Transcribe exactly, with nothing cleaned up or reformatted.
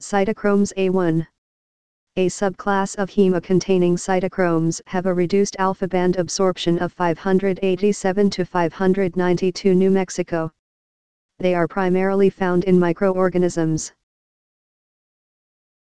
Cytochromes A one. A subclass of heme-containing cytochromes have a reduced alpha band absorption of five hundred eighty-seven to five hundred ninety-two New Mexico. They are primarily found in microorganisms.